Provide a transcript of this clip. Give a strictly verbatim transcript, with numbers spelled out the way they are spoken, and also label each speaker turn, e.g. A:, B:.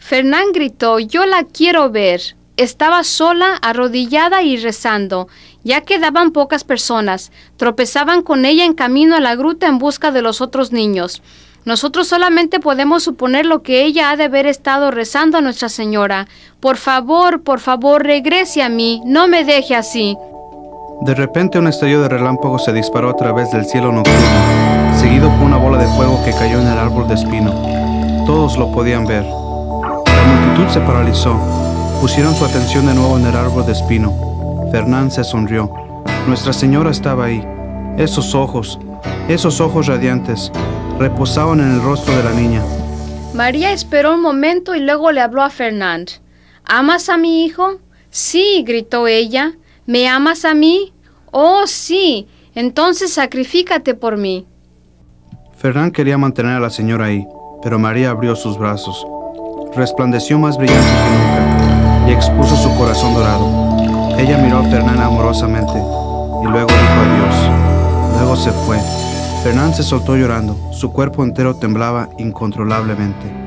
A: Fernán gritó: «Yo la quiero ver». Estaba sola, arrodillada y rezando. Ya quedaban pocas personas. Tropezaban con ella en camino a la gruta en busca de los otros niños. Nosotros solamente podemos suponer lo que ella ha de haber estado rezando a Nuestra Señora. Por favor, por favor, regrese a mí. No me deje así.
B: De repente un estallido de relámpagos se disparó a través del cielo nocturno, seguido por una bola de fuego que cayó en el árbol de espino. Todos lo podían ver. La multitud se paralizó. Pusieron su atención de nuevo en el árbol de espino. Fernán se sonrió. Nuestra Señora estaba ahí. Esos ojos, esos ojos radiantes, reposaban en el rostro de la niña.
A: María esperó un momento y luego le habló a Fernán. «¿Amas a mi hijo?» «Sí», gritó ella. «¿Me amas a mí?» «Oh, sí. Entonces sacrifícate por mí».
B: Fernán quería mantener a la señora ahí, pero María abrió sus brazos. Resplandeció más brillante que nunca y expuso su corazón dorado. Ella miró a Fernán amorosamente y luego dijo adiós. Luego se fue. Fernán se soltó llorando. Su cuerpo entero temblaba incontrolablemente.